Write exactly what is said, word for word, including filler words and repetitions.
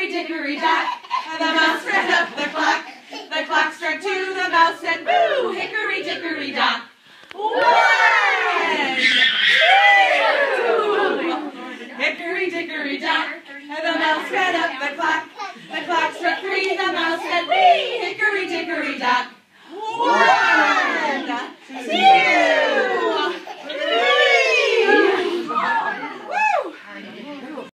Hickory dickory dock, and the mouse ran up the clock. The clock struck two, the mouse said, boo! Hickory dickory dock. One, two, hickory dickory dock, and the mouse ran up the clock.